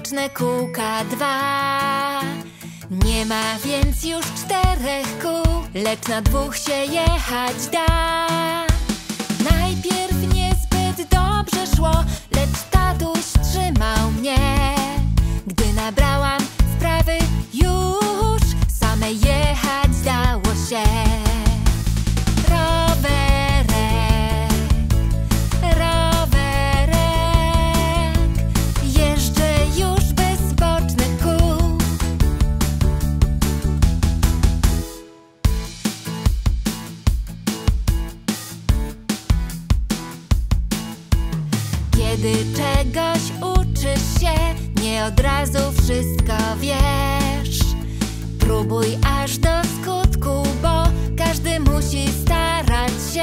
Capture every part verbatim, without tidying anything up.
boczne kółka dwa. Nie ma więc już czterech kół, lecz na dwóch się jechać da. Najpierw niezbyt dobrze szło, lecz tatuś trzymał mnie. Gdy nabrałam wprawy, już same jechać dało się. Rowerek, rowerek, jeżdżę już bez bocznych kół. Kiedy czegoś uczysz się, nie od razu wszystko wiesz. Próbuj aż do skutku, bo każdy musi starać się.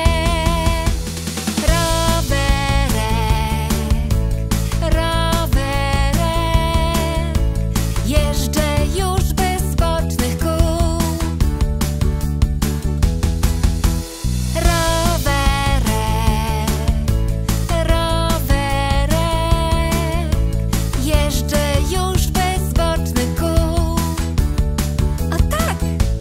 Rowerek, rowerek, jeżdżę już bez bocznych kół. Rowerek, rowerek, jeżdżę już bez bocznych kół. O tak!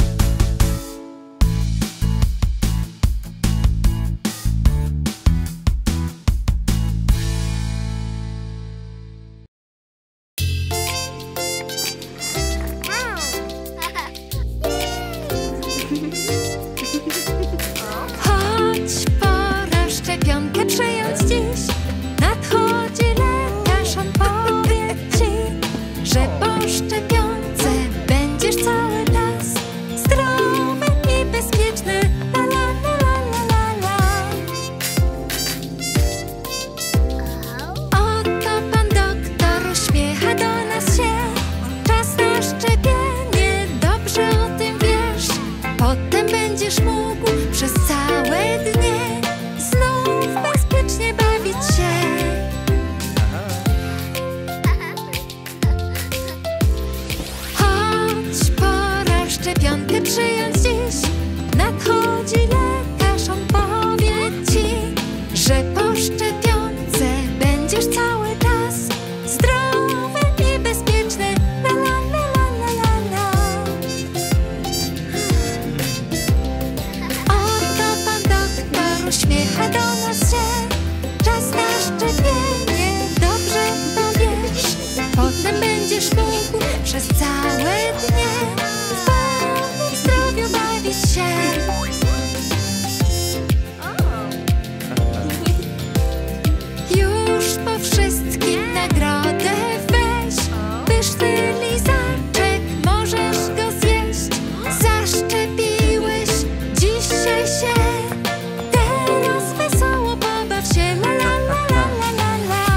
Chodź, pora szczepionkę przyjąć dziś. Nadchodzi lekarz, on powie ci, że po szczepionce będziesz cały czas zdrowy i bezpieczny. La, la, la, la, la, la. Oto pan doktor uśmiecha do nas się. Czas na szczepienie, dobrze o tym wiesz. Potem będziesz mógł przez całe dnie znów bezpiecznie bawić się. Chodź, pora szczepionkę przyjąć dziś. Nadchodzi lekarz, on powie ci, że po szczepionce będziesz cały czas zdrowy i bezpieczny. La, la, la, la, la, la, la. Oto pan doktor uśmiecha do nas się. Czas na szczepienie, dobrze to wiesz. Potem będziesz mógł przez całe dnie w pełnym zdrowiu bawić się. Już po wszystkim nagrodę weź. Pyszny lizaczek, możesz go zjeść. Zaszczepiłeś dzisiaj się. Teraz wesoło pobaw się. La, la, la, la, la, la, la.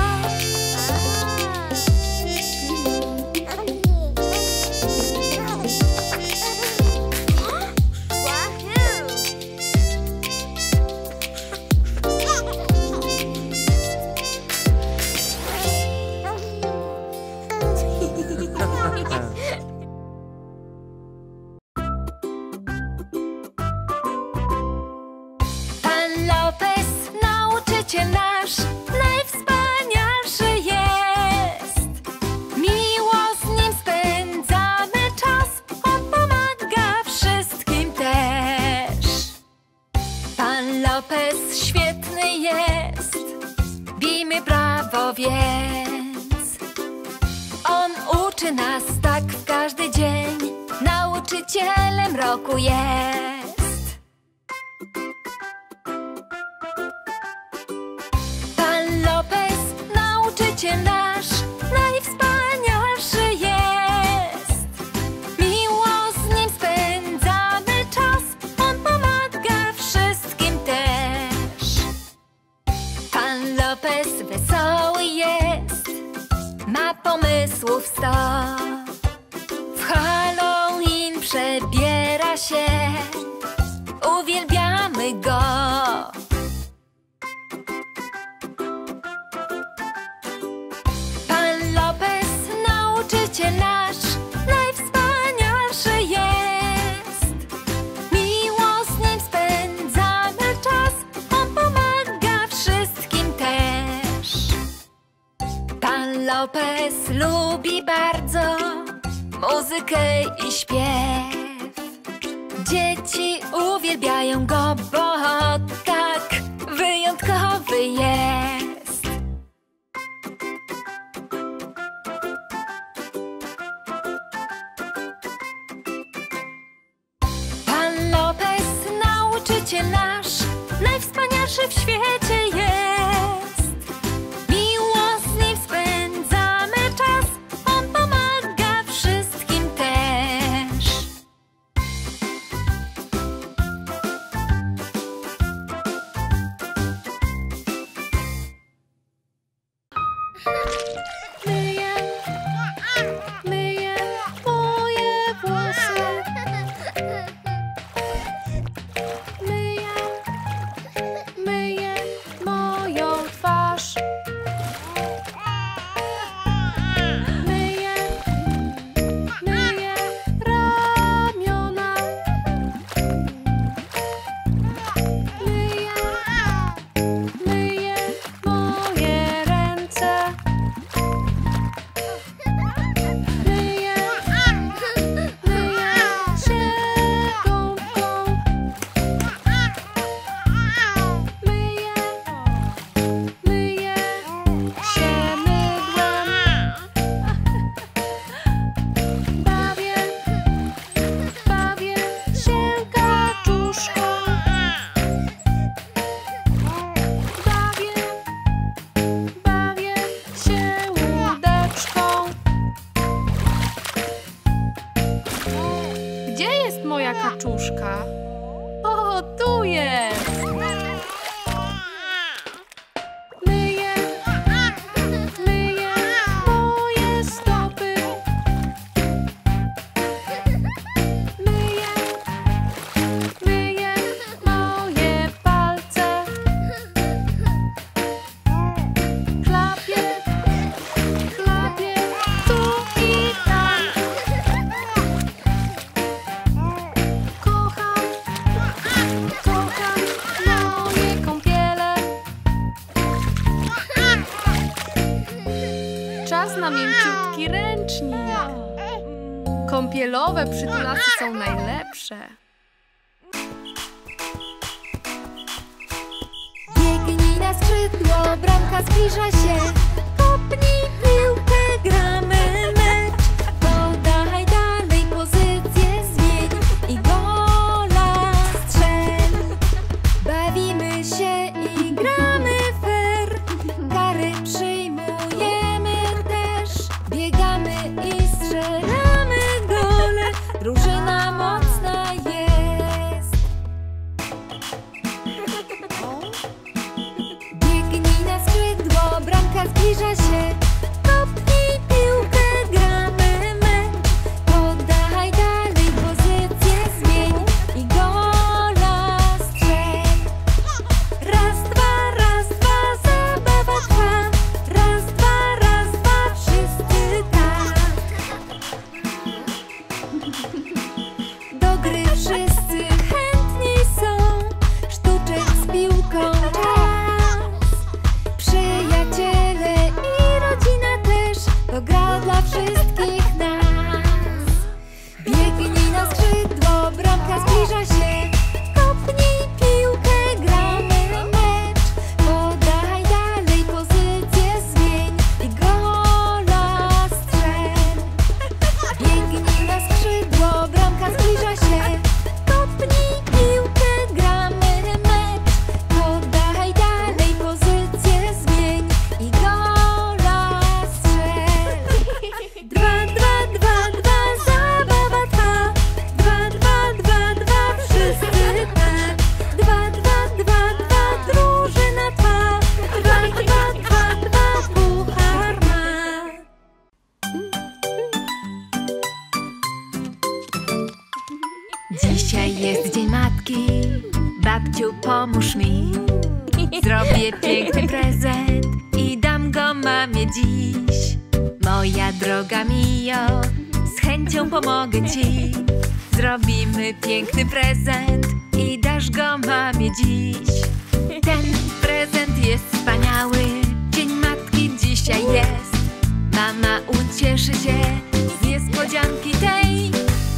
Pan Lopez, nauczyciel nasz, najwspanialszy jest. Miło z nim spędzamy czas, on pomaga wszystkim też. Pan Lopez świetny jest, bijmy brawo więc. On uczy nas tak w każdy dzień, nauczycielem roku jest. Pan Lopez, nauczyciel nasz, najwspanialszy jest. Miło z nim spędzamy czas, on pomaga wszystkim też. Pan Lopez wesoły jest, ma pomysłów sto. W Halloween przebiera się, uwielbiamy go. Pan Lopez, nauczyciel nasz, najwspanialszy jest. Miło z nim spędzamy czas, on pomaga wszystkim też. Pan Lopez lubi bardzo muzykę i śpiew. Dzieci uwielbiają go, bo tak wyjątkowy jest. Pan Lopez, nauczyciel nasz, najwspanialszy w świecie jest. Miło z nim spędzamy czas, on pomaga wszystkim też. Myję, myję moje włosy. Myję, myję moją twarz. Myję, myję ramiona. Myję, myję moje ręce. Myję, myję się gąbką. Myję, myję się mydłem. Bawię, bawię się kaczuszką. Bawię, bawię się łódeczką. Gdzie jest moja kaczuszka? O, tu jest! Myję, myję moje stopy. Myję, myję moje palce. Chlapię, chlapię tu i tam. Kocham, kocham moje kąpiele. Czas na mięciutki ręcznik. Kąpielowe przytulasy są najlepsze. Biegnij na skrzydło, bramka zbliża się. Kopnij piłkę, gramy mecz. Podaj dalej, pozycję zmień i gola strzel. Bawimy się i gramy fair. Kary przyjmujemy też. Biegamy i strzelamy gole. Drużyna mocna jest. Biegnij na skrzydło, bramka zbliża się. Kopnij piłkę, gramy mecz. Podaj dalej, pozycję zmień i gola strzel. Raz, dwa, raz, dwa, zabawa trwa. Raz, dwa, raz, dwa, wszyscy tak. Do gry wszyscy chętni są. Sztuczek z piłką czas. Przyjaciele i rodzina też. To gra dla wszystkich nas. Biegnij na skrzydło, bramka zbliża się. Kopnij piłkę, gramy mecz. Podaj dalej, pozycję zmień i gola strzel. Biegnij na skrzydło, bramka zbliża się. Kopnij piłkę, gramy mecz. Podaj dalej, pozycję zmień i gola strzel. Dwa, dwa, dwa, dwa, zabawa trwa. Dwa, dwa, dwa, dwa, wszyscy tak. Dwa, dwa, dwa, dwa, drużyna trwa. Dwa, dwa, dwa, dwa, puchar ma. Dzisiaj jest Dzień Matki. Babciu, pomóż mi. Zrobię piękny prezent i dam go mamie dziś. Moja droga Mio, z chęcią pomogę ci. Zrobimy piękny prezent i dasz go mamie dziś. Ten prezent jest wspaniały. Dzień Matki dzisiaj jest. Mama ucieszy się, niespodzianki tej.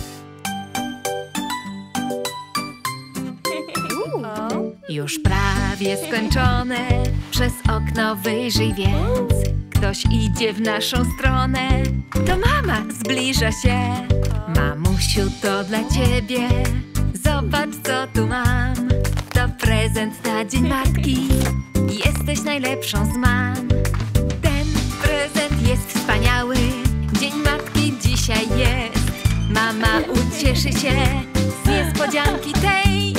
Już prawie skończone, przez okno wyjrzyj więc. Ktoś idzie w naszą stronę, to mama zbliża się. Mamusiu, to dla ciebie, zobacz co tu mam. To prezent na Dzień Matki, jesteś najlepszą z mam. Ten prezent jest wspaniały, Dzień Matki dzisiaj jest. Mama ucieszy się z niespodzianki tej.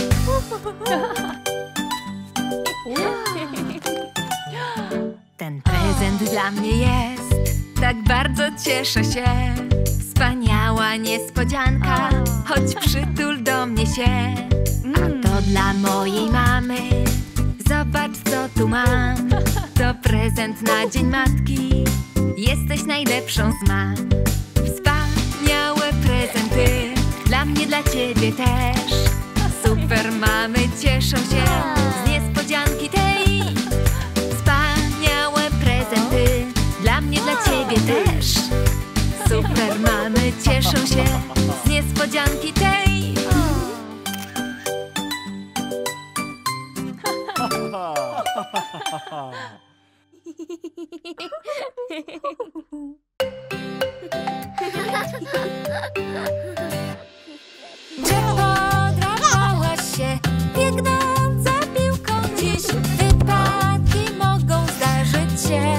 Ten prezent dla mnie jest, tak bardzo cieszę się. Wspaniała niespodzianka, chodź przytul do mnie się. A to dla mojej mamy, zobacz co tu mam. To prezent na Dzień Matki, jesteś najlepszą z mam. Wspaniałe prezenty, dla mnie, dla ciebie też. Super mamy cieszą się z niespodzianki tej. Wspaniałe prezenty, dla mnie, dla ciebie też. Super mamy cieszą się z niespodzianki tej. Czy podrapałaś się, biegnąc za piłką dziś? Wypadki mogą zdarzyć się.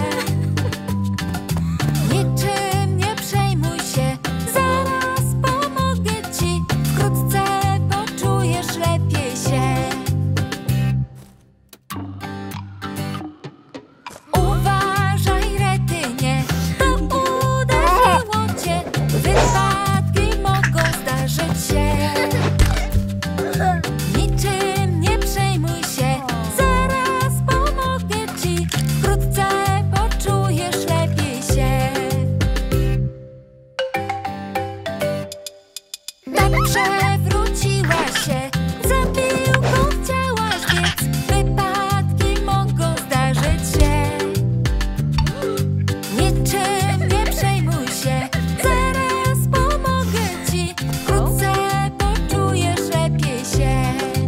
Niczym nie przejmuj się, zaraz pomogę ci. Wkrótce poczujesz lepiej się. Uważaj, Retynie, to uderzyło cię. Wypadki mogą zdarzyć się. Niczym nie przejmuj się, zaraz pomogę ci. Wkrótce poczujesz lepiej się. Tak przewróciła się, za piłką chciałaś biec. Wypadki mogą zdarzyć się. Niczym nie przejmuj się, zaraz pomogę ci. Wkrótce poczujesz lepiej się.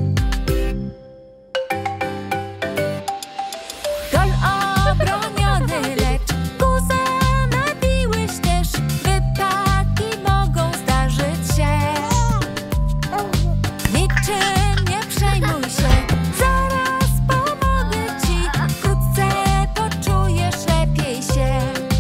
Gol obroniony, lecz guza nabiłeś też. Wypadki mogą zdarzyć się. Niczym nie przejmuj się, zaraz pomogę ci. Wkrótce poczujesz lepiej się.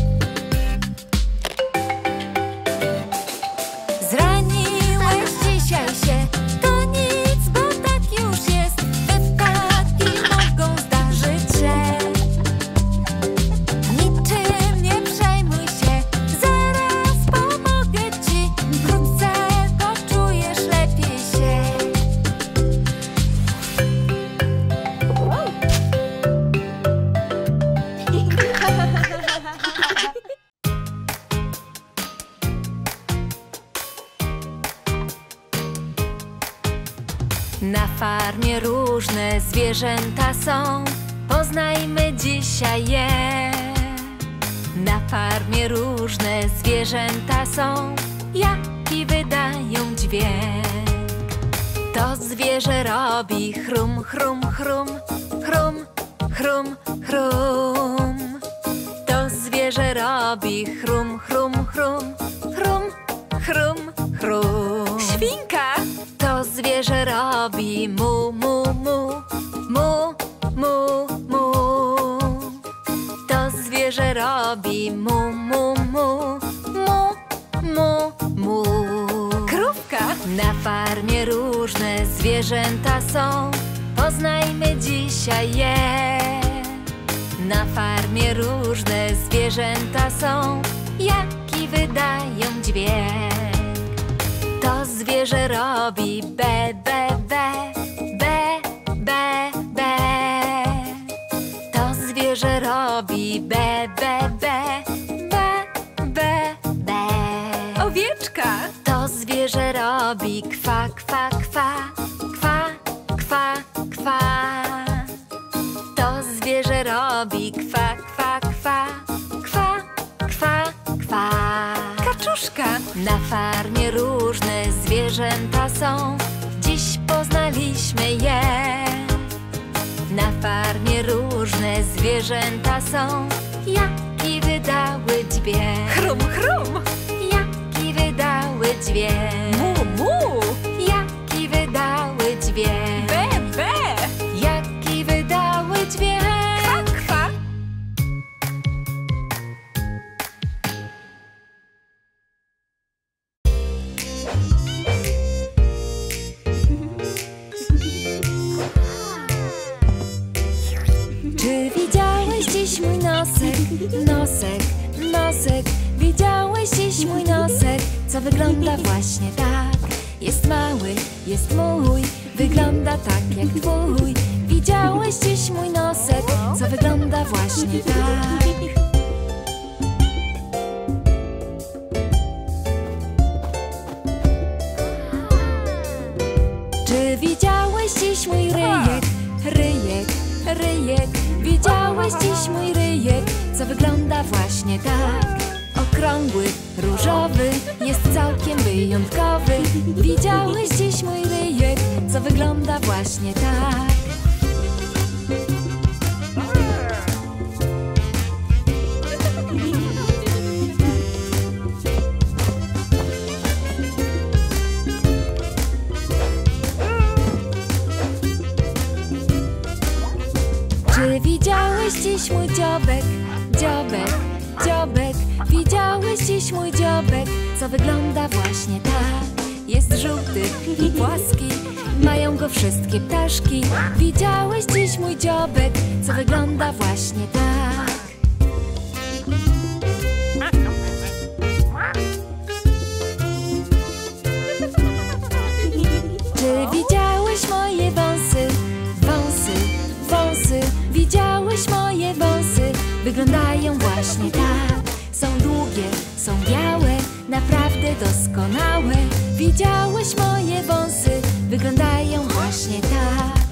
Zraniłeś dzisiaj się, to nic, bo tak już jest. Wypadki mogą zdarzyć się. Niczym nie przejmuj się, zaraz pomogę ci. Wkrótce poczujesz lepiej się. Na farmie różne zwierzęta są, poznajmy dzisiaj je. Na farmie różne zwierzęta są, jaki wydają dźwięk. To zwierzę robi chrum, chrum, chrum, chrum, chrum, chrum. To zwierzę robi chrum, chrum, chrum, chrum, chrum, chrum. Świnka! To zwierzę robi mu, mu, mu, mu, mu, mu. To zwierzę robi mu, mu, mu, mu, mu, mu. Krówka! Na farmie różne zwierzęta są, poznajmy dzisiaj je. Na farmie różne zwierzęta są, jaki wydają dźwięk. To zwierzę robi be, be, be, be, be, be. To zwierzę robi be, be, be, be, be, be. Owieczka! To zwierzę robi kwa, kwa, kwa, kwa, kwa, kwa. To zwierzę robi kwa, kwa, kwa, kwa, kwa, kwa. Kaczuszka! jajeczka. Na farmie różne zwierzęta są, dziś poznaliśmy je. Na farmie różne zwierzęta są, jaki wydały dźwięk. Chrum, chrum! Jaki wydały dźwięk. Mu, mu! Jaki wydały dźwięk. Be, be! Jaki wydały dźwięk. Kwa, kwa! Czy widziałeś dziś mój nosek? Nosek, nosek. Widziałeś dziś mój nosek? Co wygląda właśnie tak. Jest mały, jest mój, wygląda tak jak twój. Widziałeś dziś mój nosek? Co wygląda właśnie tak. Czy widziałeś dziś mój ryjek? Ryjek, ryjek. Widziałeś dziś mój ryjek? Co wygląda właśnie tak. Okrągły, różowy, jest całkiem wyjątkowy. Widziałeś dziś mój ryjek? Co wygląda właśnie tak. Czy widziałeś dziś mój dziobek? Dziobek, dziobek. Widziałeś dziś mój dziobek? Co wygląda właśnie tak. Jest żółty i płaski, mają go wszystkie ptaszki. Widziałeś dziś mój dziobek? Co wygląda właśnie tak. Czy widziałeś moje wąsy? Wąsy, wąsy. Widziałeś moje wąsy? Wyglądają właśnie tak. Są długie, są białe, naprawdę doskonałe. Widziałeś moje wąsy? Wyglądają właśnie tak.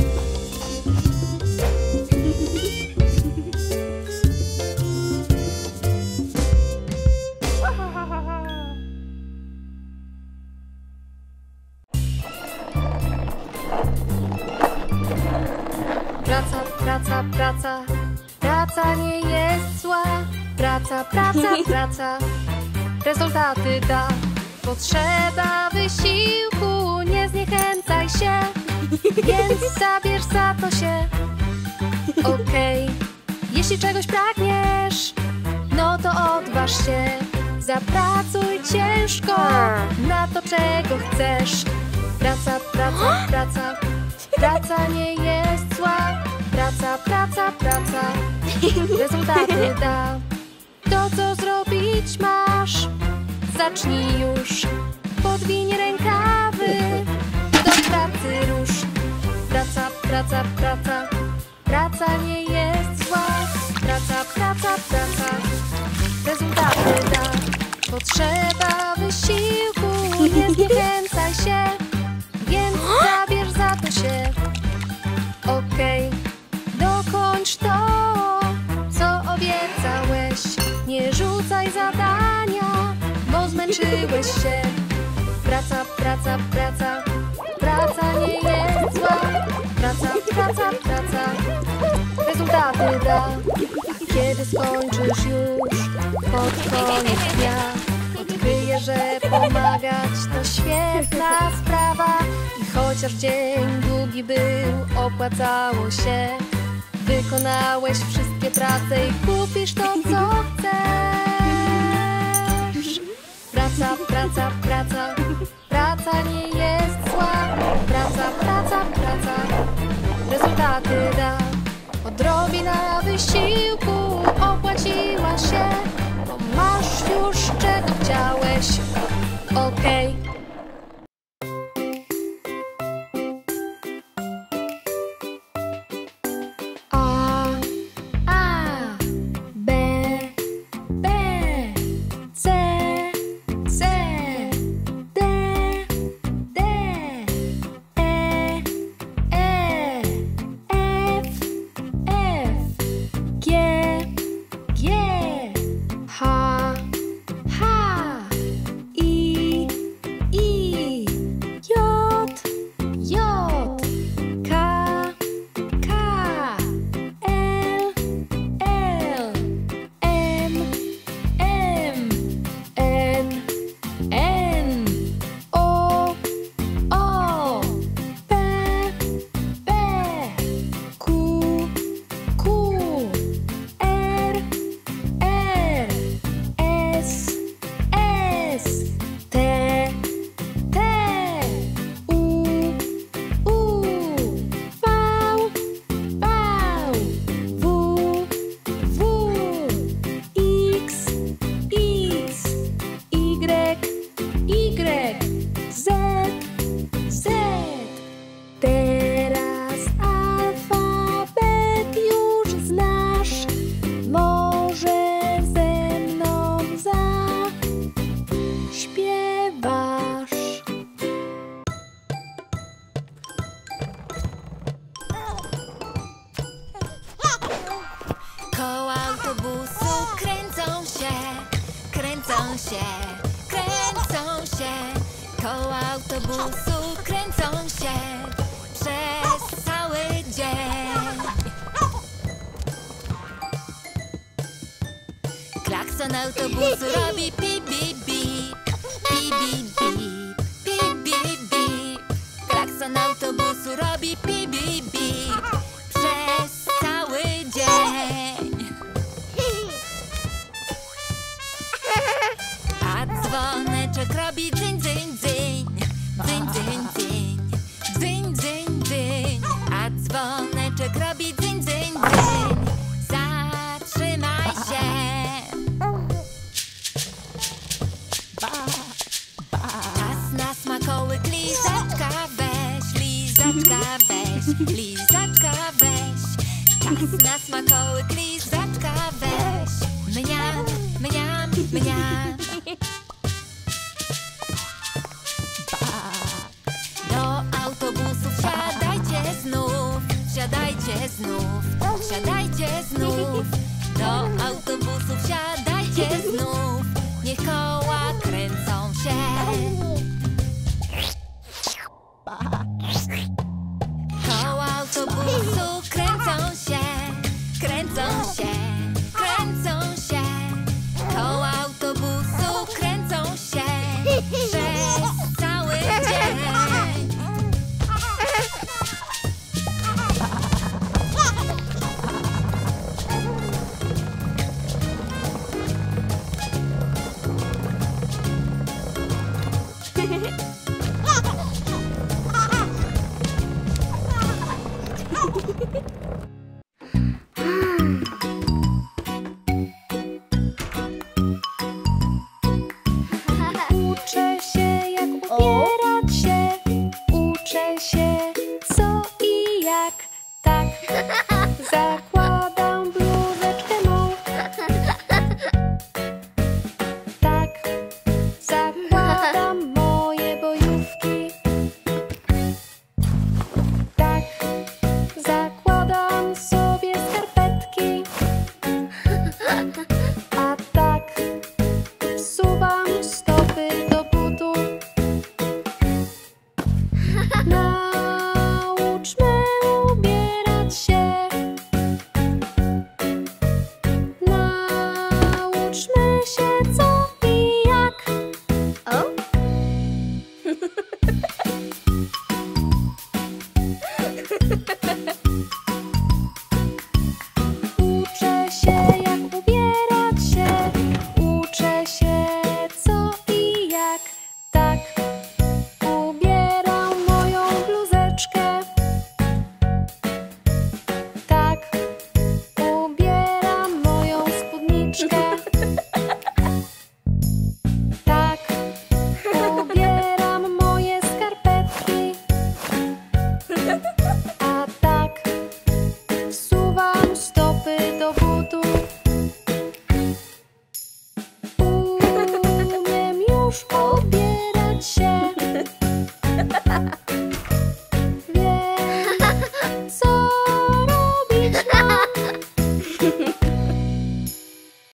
Praca, praca, praca. Praca nie jest zła. Praca, praca, praca. Rezultaty da. Potrzeba wysiłku, nie zniechęcaj się. Więc zabierz za to się. Okej, jeśli czegoś pragniesz, no to odważ się. Zapracuj ciężko na to, czego chcesz. Praca, praca, praca. Praca nie jest zła. Praca, praca, praca. Rezultaty da. To, co zrobić masz, zacznij już. Podwiń rękawy, do pracy rusz. Praca, praca, praca. Praca nie jest zła. Praca, praca, praca. Rezultaty da. Potrzeba wysiłku, nie zniechęcaj się. Więc zabierz za to się. Okej, dokończ to, co obiecałeś. Nie rzucaj zadania, bo zmęczyłeś się. Praca, praca, praca. Praca nie jest zła. Praca, praca, praca. Rezultaty da. Kiedy skończysz już pod koniec dnia, odkryję, że pomagać to świetna sprawa. I chociaż dzień długi był, opłacało się. Wykonałeś wszystkie prace i kupisz to, co chcesz. Praca, praca, praca. Praca nie jest zła. Praca, praca, praca. Rezultaty da. Odrobina wysiłku opłaciła się, bo masz już czego chciałeś. Okej. A, A, B, B, C, C, D, D, E, E, F, F, G, G, H, H, autobusu kręcą się przez cały dzień. Klakson autobusu robi pip, bip, bip, pip, bip, bip, pip, bip, bip. Klakson autobusu robi pip, bip, bip przez cały dzień. A dzwoneczek robi dzyń, dzyń, dzyń, dzyń, dzyń, dzyń, dzyń, dzyń, dzyń. A dzwoneczek robi dzyń, dzyń, dzyń. Zatrzymaj się. Czas na smakołyk, lizaczka weź, lizaczka weź, lizaczka weź. Czas na smakołyk, lizaczka weź. Mniam, mniam, mniam. Do autobusu wsiadajcie znów, wsiadajcie znów, wsiadajcie znów. Do autobusu wsiadajcie znów, niech koła kręcą się. Koła autobusu kręcą się, kręcą się, kręcą się. Koła autobusu kręcą się przez cały dzień. Uczę się, jak ubierać się, uczę się, co i jak. Tak, zakładam bluzeczkę mą. Tak, zakładam moje bojówki. Tak, zakładam sobie skarpetki. A tak, wsuwam stopy do butów. Nauczmy ubierać się. Nauczmy się, co i jak. O? Uczę się, jak ubierać się, uczę się, co i jak. Tak, ubieram moją bluzeczkę. Tak, ubieram moją spódniczkę. Tak, ubieram moje skarpetki. A tak, wsuwam stopy do butów. Umiem już ubierać się.